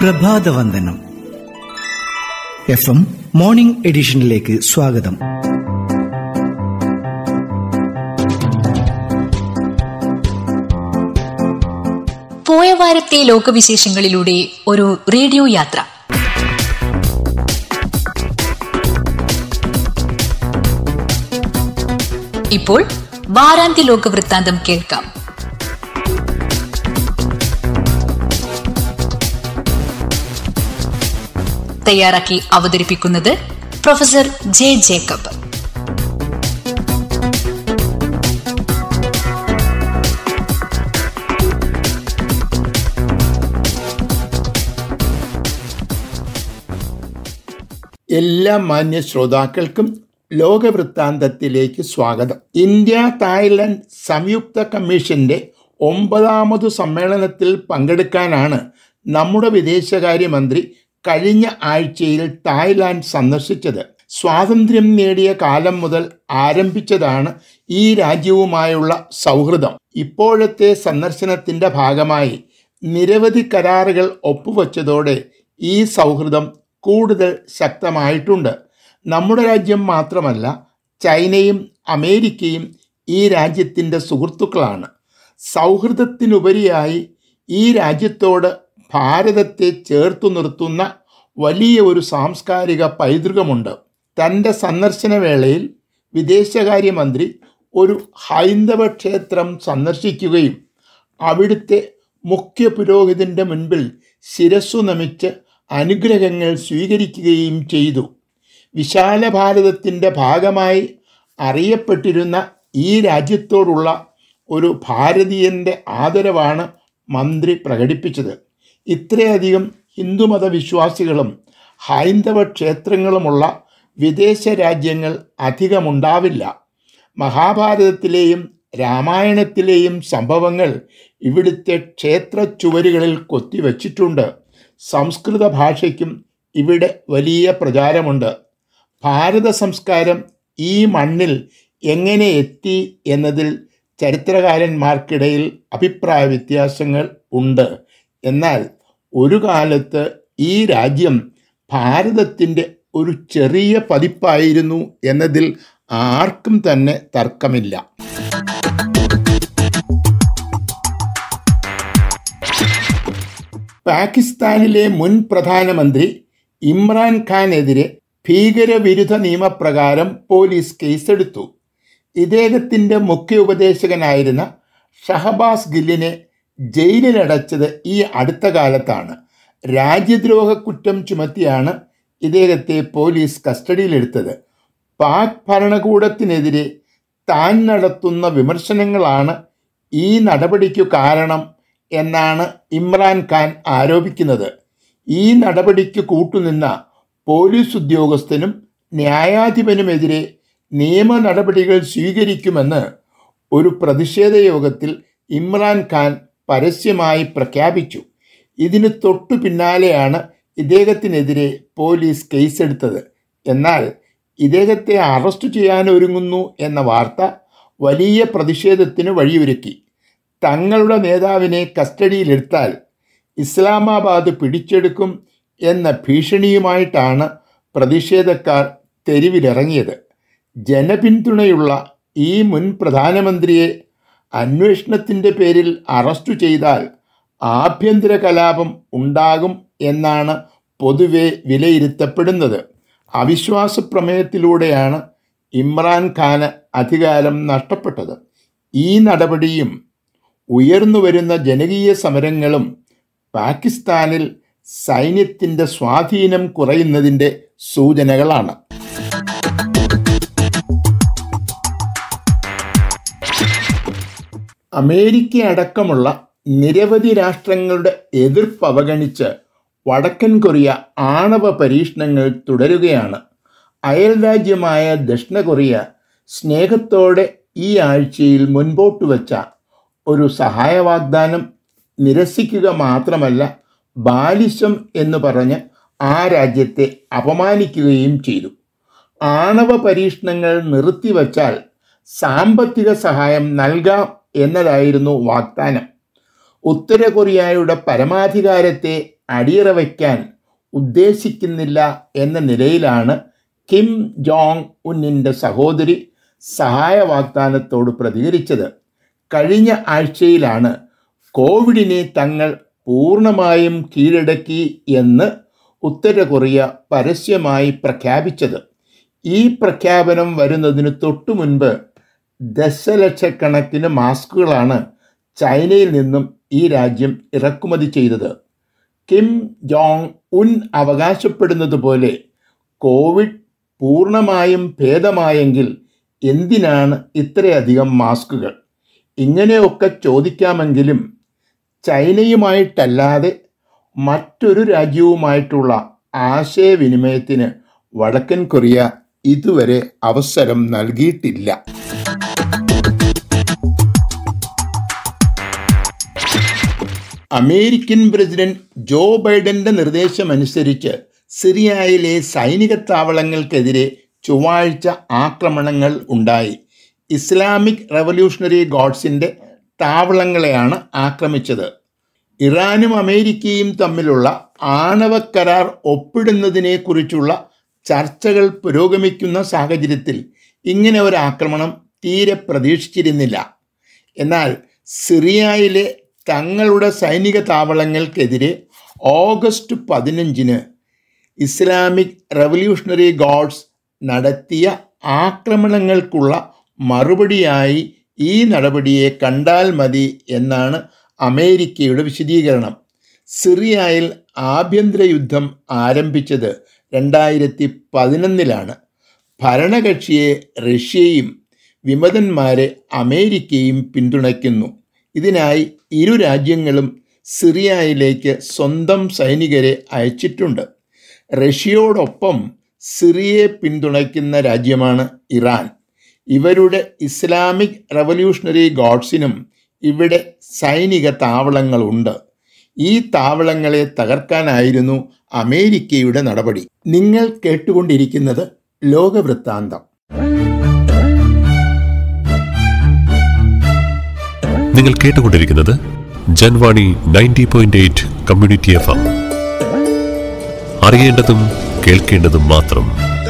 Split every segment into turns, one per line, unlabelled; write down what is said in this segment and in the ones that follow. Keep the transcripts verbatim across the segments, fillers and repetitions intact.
പ്രഭാതവന്ദനം F M morning എഡിഷനിലേക്ക് സ്വാഗതം.
പോയ വാരത്തെ ലോകവിശേഷങ്ങളിലൂടെ ഒരു റേഡിയോ യാത്ര. ഇപ്പോൾ വാരാന്ത്യ ലോകവൃത്താന്തം കേൾക്കാം. തയ്യാറാക്കി അവതരിപ്പിക്കുന്നത് പ്രൊഫസർ ജെ ജേക്കബ്.
എല്ലാ മാന്യ ശ്രോതാക്കൾക്കും ലോകവൃത്താന്തത്തിലേക്ക് സ്വാഗതം. ഇന്ത്യ തായ്ലൻഡ് സംയുക്ത കമ്മീഷന്റെ ഒമ്പതാമതു സമ്മേളനത്തിൽ പങ്കെടുക്കാനാണ് നമ്മുടെ വിദേശകാര്യമന്ത്രി കഴിഞ്ഞ ആഴ്ചയിൽ തായ്ലാൻഡ് സന്ദർശിച്ചത്. സ്വാതന്ത്ര്യം നേടിയ കാലം മുതൽ ആരംഭിച്ചതാണ് ഈ രാജ്യവുമായുള്ള സൗഹൃദം. ഇപ്പോഴത്തെ സന്ദർശനത്തിന്റെ ഭാഗമായി നിരവധി കരാറുകൾ ഒപ്പുവെച്ചതോടെ ഈ സൗഹൃദം കൂടുതൽ ശക്തമായിട്ടുണ്ട്. നമ്മുടെ രാജ്യം മാത്രമല്ല, ചൈനയും അമേരിക്കയും ഈ രാജ്യത്തിൻ്റെ സുഹൃത്തുക്കളാണ്. സൗഹൃദത്തിനുപരിയായി ഈ രാജ്യത്തോട് ഭാരതത്തെ ചേർത്തു നിർത്തുന്ന വലിയ ഒരു സാംസ്കാരിക പൈതൃകമുണ്ട്. തൻ്റെ സന്ദർശന വേളയിൽ വിദേശകാര്യമന്ത്രി ഒരു ഹൈന്ദവ ക്ഷേത്രം സന്ദർശിക്കുകയും അവിടുത്തെ മുഖ്യ പുരോഹിതൻ്റെ മുൻപിൽ ശിരസ്സു നമിച്ച് അനുഗ്രഹങ്ങൾ സ്വീകരിക്കുകയും ചെയ്തു. വിശാല ഭാരതത്തിൻ്റെ ഭാഗമായി അറിയപ്പെട്ടിരുന്ന ഈ രാജ്യത്തോടുള്ള ഒരു ഭാരതീയൻ്റെ ആദരവാണ് മന്ത്രി പ്രകടിപ്പിച്ചത്. ഇത്രയധികം ഹിന്ദുമത വിശ്വാസികളും ഹൈന്ദവ ക്ഷേത്രങ്ങളുമുള്ള വിദേശ രാജ്യങ്ങൾ അധികമുണ്ടാവില്ല. മഹാഭാരതത്തിലെയും രാമായണത്തിലെയും സംഭവങ്ങൾ ഇവിടുത്തെ ക്ഷേത്ര ചുവരുകളിൽ കൊത്തിവച്ചിട്ടുണ്ട്. സംസ്കൃത ഭാഷയ്ക്കും ഇവിടെ വലിയ പ്രചാരമുണ്ട്. ഭാരത സംസ്കാരം ഈ മണ്ണിൽ എങ്ങനെ എത്തി എന്നതിൽ ചരിത്രകാരന്മാർക്കിടയിൽ അഭിപ്രായ വ്യത്യാസങ്ങൾ ഉണ്ട്. എന്നാൽ ഒരു കാലത്ത് ഈ രാജ്യം ഭാരതത്തിൻ്റെ ഒരു ചെറിയ പതിപ്പായിരുന്നു എന്നതിൽ ആർക്കും തന്നെ തർക്കമില്ല. പാകിസ്ഥാനിലെ മുൻ പ്രധാനമന്ത്രി ഇമ്രാൻഖാനെതിരെ ഭീകരവിരുദ്ധ നിയമപ്രകാരം പോലീസ് കേസെടുത്തു. ഇദ്ദേഹത്തിൻ്റെ മുഖ്യ ഉപദേശകനായിരുന്ന ഷഹബാസ് ഗില്ലിനെ ജയിലിലടച്ചത് ഈ അടുത്ത കാലത്താണ്. രാജ്യദ്രോഹ കുറ്റം ചുമത്തിയാണ് ഇദ്ദേഹത്തെ പോലീസ് കസ്റ്റഡിയിലെടുത്തത്. പാക് ഭരണകൂടത്തിനെതിരെ താൻ നടത്തുന്ന വിമർശനങ്ങളാണ് ഈ നടപടിക്കു കാരണം എന്നാണ് ഇമ്രാൻഖാൻ ആരോപിക്കുന്നത്. ഈ നടപടിക്ക് കൂട്ടുനിന്ന പോലീസ് ഉദ്യോഗസ്ഥനും ന്യായാധിപനുമെതിരെ നിയമ നടപടികൾ സ്വീകരിക്കുമെന്ന് ഒരു പ്രതിഷേധ യോഗത്തിൽ ഇമ്രാൻഖാൻ പരസ്യമായി പ്രഖ്യാപിച്ചു. ഇതിന് തൊട്ടു പിന്നാലെയാണ് ഇദ്ദേഹത്തിനെതിരെ പോലീസ് കേസെടുത്തത്. എന്നാൽ ഇദ്ദേഹത്തെ അറസ്റ്റ് ചെയ്യാനൊരുങ്ങുന്നു എന്ന വാർത്ത വലിയ പ്രതിഷേധത്തിന് വഴിയൊരുക്കി. തങ്ങളുടെ നേതാവിനെ കസ്റ്റഡിയിലെടുത്താൽ ഇസ്ലാമാബാദ് പിടിച്ചെടുക്കും എന്ന ഭീഷണിയുമായിട്ടാണ് പ്രതിഷേധക്കാർ തെരുവിലിറങ്ങിയത്. ജനപിന്തുണയുള്ള ഈ മുൻ പ്രധാനമന്ത്രിയെ അന്വേഷണത്തിൻ്റെ പേരിൽ അറസ്റ്റ് ചെയ്താൽ ആഭ്യന്തര കലാപം ഉണ്ടാകും എന്നാണ് പൊതുവെ വിലയിരുത്തപ്പെടുന്നത്. അവിശ്വാസ പ്രമേയത്തിലൂടെയാണ് ഇമ്രാൻഖാന് അധികാരം നഷ്ടപ്പെട്ടത്. ഈ നടപടിയും ഉയർന്നുവരുന്ന ജനകീയ സമരങ്ങളും പാകിസ്ഥാനിൽ സൈന്യത്തിൻ്റെ സ്വാധീനം കുറയുന്നതിൻ്റെ സൂചനകളാണ്. അമേരിക്ക അടക്കമുള്ള നിരവധി രാഷ്ട്രങ്ങളുടെ എതിർപ്പ് അവഗണിച്ച് വടക്കൻ കൊറിയ ആണവ പരീക്ഷണങ്ങൾ തുടരുകയാണ്. അയൽരാജ്യമായ ദക്ഷിണ കൊറിയ സ്നേഹത്തോടെ ഈ ആഴ്ചയിൽ മുൻപോട്ട് വച്ച ഒരു സഹായ വാഗ്ദാനം നിരസിക്കുക മാത്രമല്ല, ബാലിശം എന്ന് പറഞ്ഞ് ആ രാജ്യത്തെ അപമാനിക്കുകയും ചെയ്തു. ആണവ പരീക്ഷണങ്ങൾ നിർത്തിവച്ചാൽ സാമ്പത്തിക സഹായം നൽകാം എന്നതായിരുന്നു വാഗ്ദാനം. ഉത്തര കൊറിയയുടെ പരമാധികാരത്തെ അടിയറ വയ്ക്കാൻ ഉദ്ദേശിക്കുന്നില്ല എന്ന നിലയിലാണ് കിം ജോങ് ഉന്നിൻ്റെ സഹോദരി സഹായ വാഗ്ദാനത്തോട് പ്രതികരിച്ചത്. കഴിഞ്ഞ ആഴ്ചയിലാണ് കോവിഡിനെ തങ്ങൾ പൂർണ്ണമായും കീഴടക്കി എന്ന് ഉത്തര കൊറിയ പരസ്യമായി പ്രഖ്യാപിച്ചത്. ഈ പ്രഖ്യാപനം വരുന്നതിന് തൊട്ടു മുൻപ് ദശലക്ഷക്കണക്കിന് മാസ്കുകളാണ് ചൈനയിൽ നിന്നും ഈ രാജ്യം ഇറക്കുമതി ചെയ്തത്. കിം ജോങ് ഉൻ അവകാശപ്പെടുന്നത് പോലെ കോവിഡ് പൂർണ്ണമായും ഭേദമായെങ്കിൽ എന്തിനാണ് ഇത്രയധികം മാസ്കുകൾ? ഇങ്ങനെയൊക്കെ ചോദിക്കാമെങ്കിലും ചൈനയുമായിട്ടല്ലാതെ മറ്റൊരു രാജ്യവുമായിട്ടുള്ള ആശയവിനിമയത്തിന് വടക്കൻ കൊറിയ ഇതുവരെ അവസരം നൽകിയിട്ടില്ല. അമേരിക്കൻ പ്രസിഡന്റ് ജോ ബൈഡന്റെ നിർദ്ദേശമനുസരിച്ച് സിറിയയിലെ സൈനിക താവളങ്ങൾക്കെതിരെ ചൊവ്വാഴ്ച ആക്രമണങ്ങൾ ഉണ്ടായി. ഇസ്ലാമിക് റവല്യൂഷണറി ഗാർഡ്സിൻ്റെ താവളങ്ങളെയാണ് ആക്രമിച്ചത്. ഇറാനും അമേരിക്കയും തമ്മിലുള്ള ആണവ കരാർ ഒപ്പിടുന്നതിനെക്കുറിച്ചുള്ള ചർച്ചകൾ പുരോഗമിക്കുന്ന സാഹചര്യത്തിൽ ഇങ്ങനെ ഒരു ആക്രമണം തീരെ പ്രതീക്ഷിച്ചിരുന്നില്ല. എന്നാൽ സിറിയയിലെ തങ്ങളുടെ സൈനിക താവളങ്ങൾക്കെതിരെ ഓഗസ്റ്റ് പതിനഞ്ചിന് ഇസ്ലാമിക് റവല്യൂഷണറി ഗാർഡ്സ് നടത്തിയ ആക്രമണങ്ങൾക്കുള്ള മറുപടിയായി ഈ നടപടിയെ കണ്ടാൽ മതി എന്നാണ് അമേരിക്കയുടെ വിശദീകരണം. സിറിയയിൽ ആഭ്യന്തര യുദ്ധം ആരംഭിച്ചത് രണ്ടായിരത്തി പതിനൊന്നിലാണ്. ഭരണകക്ഷിയെ റഷ്യയും വിമതന്മാരെ അമേരിക്കയും പിന്തുണയ്ക്കുന്നു. ഇതിനായി ഇരു രാജ്യങ്ങളും സിറിയയിലേക്ക് സ്വന്തം സൈനികരെ അയച്ചിട്ടുണ്ട്. റഷ്യയോടൊപ്പം സിറിയയെ പിന്തുണയ്ക്കുന്ന രാജ്യമാണ് ഇറാൻ. ഇവരുടെ ഇസ്ലാമിക് റവല്യൂഷണറി ഗാർഡ്സിനും ഇവിടെ സൈനിക താവളങ്ങളുണ്ട്. ഈ താവളങ്ങളെ തകർക്കാനായിരുന്നു അമേരിക്കയുടെ നടപടി. നിങ്ങൾ കേട്ടുകൊണ്ടിരിക്കുന്നത് ലോകവൃത്താന്തം.
നിങ്ങൾ കേട്ടുകൊണ്ടിരിക്കുന്നത് Janvani ninety point eight community F M. അറിയേണ്ടതും കേൾക്കേണ്ടതും മാത്രം.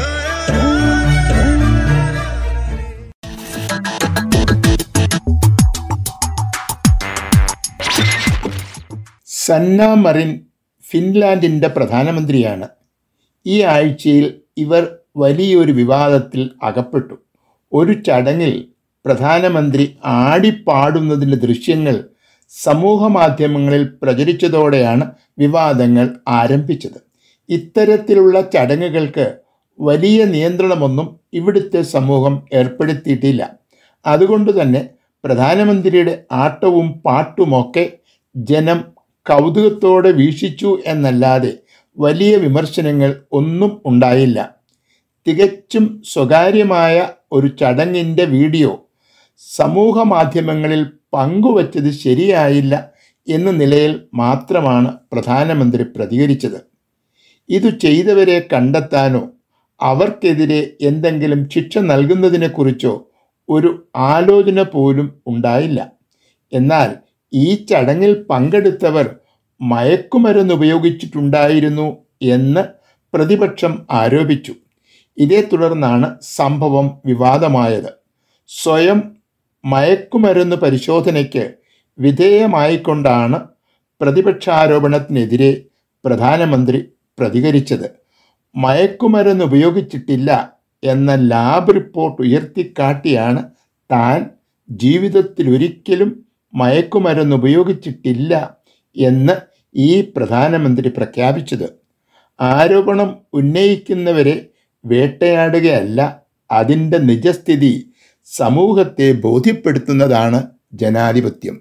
സന്ന മറിൻ ഫിൻലാൻഡിൻ്റെ പ്രധാനമന്ത്രിയാണ്. ഈ ആഴ്ചയിൽ ഇവർ വലിയൊരു വിവാദത്തിൽ അകപ്പെട്ടു. ഒരു ചടങ്ങിൽ പ്രധാനമന്ത്രി ആടിപ്പാടുന്നതിൻ്റെ ദൃശ്യങ്ങൾ സമൂഹ മാധ്യമങ്ങളിൽ പ്രചരിച്ചതോടെയാണ് വിവാദങ്ങൾ ആരംഭിച്ചത്. ഇത്തരത്തിലുള്ള ചടങ്ങുകൾക്ക് വലിയ നിയന്ത്രണമൊന്നും ഇവിടുത്തെ സമൂഹം ഏർപ്പെടുത്തിയിട്ടില്ല. അതുകൊണ്ട് തന്നെ പ്രധാനമന്ത്രിയുടെ ആട്ടവും പാട്ടുമൊക്കെ ജനം കൗതുകത്തോടെ വീക്ഷിച്ചു എന്നല്ലാതെ വലിയ വിമർശനങ്ങൾ ഒന്നും ഉണ്ടായില്ല. തികച്ചും സ്വകാര്യമായ ഒരു ചടങ്ങിൻ്റെ വീഡിയോ സമൂഹ മാധ്യമങ്ങളിൽ പങ്കുവച്ചത് ശരിയായില്ല എന്ന നിലയിൽ മാത്രമാണ് പ്രധാനമന്ത്രി പ്രതികരിച്ചത്. ഇതു ചെയ്തവരെ കണ്ടെത്താനോ അവർക്കെതിരെ എന്തെങ്കിലും ശിക്ഷ നൽകുന്നതിനെക്കുറിച്ചോ ഒരു ആലോചന പോലും ഉണ്ടായില്ല. എന്നാൽ ഈ ചടങ്ങിൽ പങ്കെടുത്തവർ മയക്കുമരുന്ന് ഉപയോഗിച്ചിട്ടുണ്ടായിരുന്നു എന്ന് പ്രതിപക്ഷം ആരോപിച്ചു. ഇതേ തുടർന്നാണ് സംഭവം വിവാദമായത്. സ്വയം മയക്കുമരുന്ന് പരിശോധനയ്ക്ക് വിധേയമായിക്കൊണ്ടാണ് പ്രതിപക്ഷാരോപണത്തിനെതിരെ പ്രധാനമന്ത്രി പ്രതികരിച്ചത്. മയക്കുമരുന്ന് ഉപയോഗിച്ചിട്ടില്ല എന്ന ലാബ് റിപ്പോർട്ട് ഉയർത്തിക്കാട്ടിയാണ് താൻ ജീവിതത്തിലൊരിക്കലും മയക്കുമരുന്ന് ഉപയോഗിച്ചിട്ടില്ല എന്ന് ഈ പ്രധാനമന്ത്രി പ്രഖ്യാപിച്ചത്. ആരോപണം ഉന്നയിക്കുന്നവരെ വേട്ടയാടുകയല്ല, അതിൻ്റെ നിജസ്ഥിതി സമൂഹത്തെ ബോധ്യപ്പെടുത്തുന്നതാണ് ജനാധിപത്യം.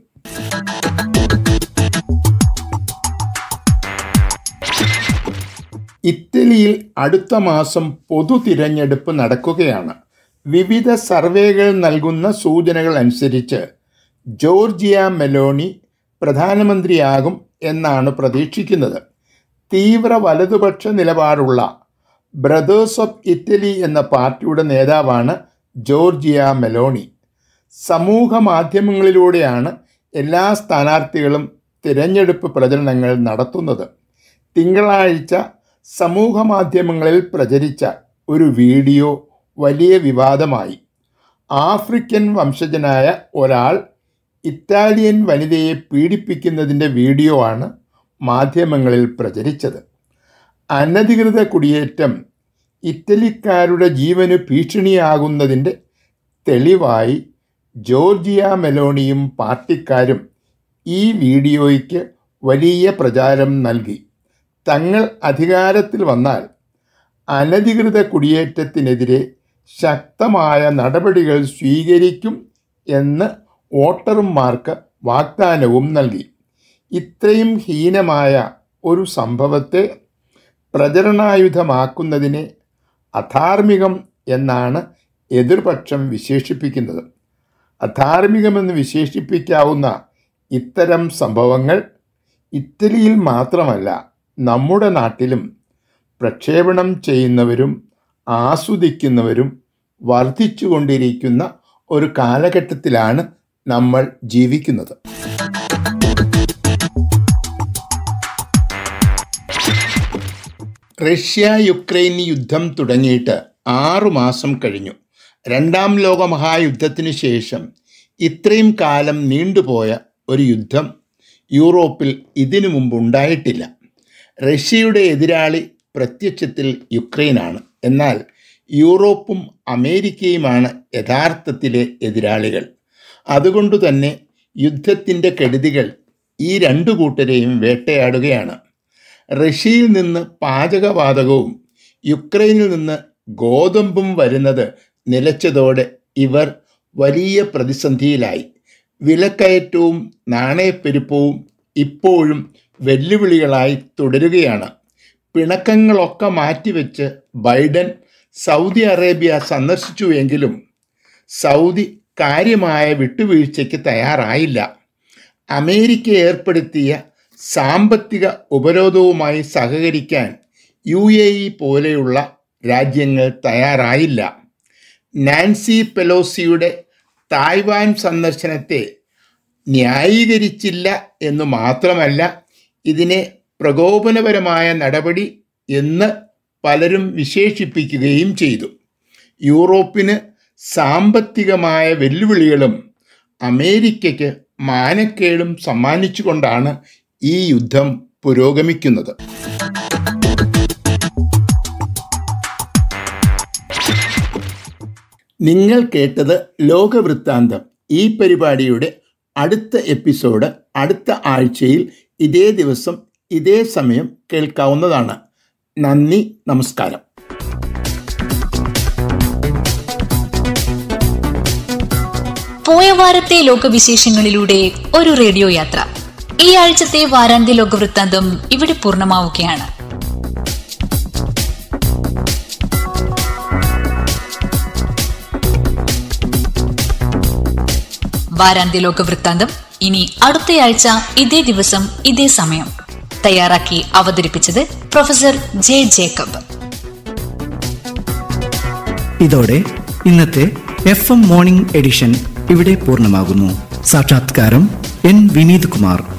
ഇറ്റലിയിൽ അടുത്ത മാസം പൊതു തിരഞ്ഞെടുപ്പ് നടക്കുകയാണ്. വിവിധ സർവേകൾ നൽകുന്ന സൂചനകൾ അനുസരിച്ച് ജോർജിയ മെലോണി പ്രധാനമന്ത്രിയാകും എന്നാണ് പ്രതീക്ഷിക്കുന്നത്. തീവ്ര വലതുപക്ഷ നിലപാടുള്ള ബ്രദേഴ്സ് ഓഫ് ഇറ്റലി എന്ന പാർട്ടിയുടെ നേതാവാണ് ജോർജിയ മെലോണി. സമൂഹ മാധ്യമങ്ങളിലൂടെയാണ് എല്ലാ സ്ഥാനാർത്ഥികളും തിരഞ്ഞെടുപ്പ് പ്രചരണങ്ങൾ നടത്തുന്നത്. തിങ്കളാഴ്ച സമൂഹ മാധ്യമങ്ങളിൽ പ്രചരിച്ച ഒരു വീഡിയോ വലിയ വിവാദമായി. ആഫ്രിക്കൻ വംശജനായ ഒരാൾ ഇറ്റാലിയൻ വനിതയെ പീഡിപ്പിക്കുന്നതിൻ്റെ വീഡിയോ ആണ് മാധ്യമങ്ങളിൽ പ്രചരിച്ചത്. അനധികൃത കുടിയേറ്റം ഇറ്റലിക്കാരുടെ ജീവന് ഭീഷണിയാകുന്നതിൻ്റെ തെളിവായി ജോർജിയ മെലോണിയും പാർട്ടിക്കാരും ഈ വീഡിയോയ്ക്ക് വലിയ പ്രചാരം നൽകി. തങ്ങൾ അധികാരത്തിൽ വന്നാൽ അനധികൃത കുടിയേറ്റത്തിനെതിരെ ശക്തമായ നടപടികൾ സ്വീകരിക്കും എന്ന് വോട്ടർമാർക്ക് വാഗ്ദാനവും നൽകി. ഇത്രയും ഹീനമായ ഒരു സംഭവത്തെ പ്രചരണായുധമാക്കുന്നതിനെ അധാർമികം എന്നാണ് എതിർപക്ഷം വിശേഷിപ്പിക്കുന്നത്. അധാർമികമെന്ന് വിശേഷിപ്പിക്കാവുന്ന ഇത്തരം സംഭവങ്ങൾ ഇറ്റലിയിൽ മാത്രമല്ല നമ്മുടെ നാട്ടിലും പ്രക്ഷേപണം ചെയ്യുന്നവരും ആസ്വദിക്കുന്നവരും വർദ്ധിച്ചുകൊണ്ടിരിക്കുന്ന ഒരു കാലഘട്ടത്തിലാണ് നമ്മൾ ജീവിക്കുന്നത്. റഷ്യ യുക്രൈൻ യുദ്ധം തുടങ്ങിയിട്ട് ആറുമാസം കഴിഞ്ഞു. രണ്ടാം ലോക മഹായുദ്ധത്തിന് ശേഷം ഇത്രയും കാലം നീണ്ടുപോയ ഒരു യുദ്ധം യൂറോപ്പിൽ ഇതിനു മുമ്പ് ഉണ്ടായിട്ടില്ല. റഷ്യയുടെ എതിരാളി പ്രത്യക്ഷത്തിൽ യുക്രൈനാണ്. എന്നാൽ യൂറോപ്പും അമേരിക്കയുമാണ് യഥാർത്ഥത്തിലെ എതിരാളികൾ. അതുകൊണ്ടു തന്നെ യുദ്ധത്തിൻ്റെ കെടുതികൾ ഈ രണ്ടു കൂട്ടരെയും വേട്ടയാടുകയാണ്. റഷ്യയിൽ നിന്ന് പാചകവാതകവും യുക്രൈനിൽ നിന്ന് ഗോതമ്പും വരുന്നത് നിലച്ചതോടെ ഇവർ വലിയ പ്രതിസന്ധിയിലായി. വിലക്കയറ്റവും നാണയപ്പെരുപ്പവും ഇപ്പോഴും വെല്ലുവിളികളായി തുടരുകയാണ്. പിണക്കങ്ങളൊക്കെ മാറ്റിവെച്ച് ബൈഡൻ സൗദി അറേബ്യ സന്ദർശിച്ചുവെങ്കിലും സൗദി കാര്യമായ വിട്ടുവീഴ്ചയ്ക്ക് തയ്യാറായില്ല. അമേരിക്ക ഏർപ്പെടുത്തിയ സാമ്പത്തിക ഉപരോധവുമായി സഹകരിക്കാൻ യു എ ഇ പോലെയുള്ള രാജ്യങ്ങൾ തയ്യാറായില്ല. നാൻസി പെലോസിയുടെ തായ്വാൻ സന്ദർശനത്തെ ന്യായീകരിച്ചില്ല എന്നു മാത്രമല്ല, ഇതിനെ പ്രകോപനപരമായ നടപടി എന്ന് പലരും വിശേഷിപ്പിക്കുകയും ചെയ്തു. യൂറോപ്പിന് സാമ്പത്തികമായ വെല്ലുവിളികളും അമേരിക്കയ്ക്ക് മാനക്കേടും സമ്മാനിച്ചുകൊണ്ടാണ് ഈ യുദ്ധം പുരോഗമിക്കുന്നത്. നിങ്ങൾ കേട്ടത് ലോകവൃത്താന്തം. ഈ പരിപാടിയുടെ അടുത്ത എപ്പിസോഡ് അടുത്ത ആഴ്ചയിൽ ഇതേ ദിവസം ഇതേ സമയം കേൾക്കാവുന്നതാണ്. നന്ദി, നമസ്കാരം.
പോയ വാരത്തെ ലോകവിശേഷങ്ങളിലൂടെ ഒരു റേഡിയോ യാത്ര. ഈ ആഴ്ചത്തെ വാരാന്ത്യ ലോകവൃത്താന്തം ഇവിടെ പൂർണ്ണമാവുകയാണ്. വാരാന്ത്യ ലോകവൃത്താന്തം ഇനി അടുത്തയാഴ്ച ഇതേ ദിവസം ഇതേ സമയം. തയ്യാറാക്കി അവതരിപ്പിച്ചത് പ്രൊഫസർ ജെ ജേക്കബ്.
ഇതോടെ ഇന്നത്തെ എഫ് എം മോർണിംഗ് എഡിഷൻ ഇവിടെ പൂർണ്ണമാകുന്നു. സാക്ഷാത്കാരം എൻ വിനീത് കുമാർ.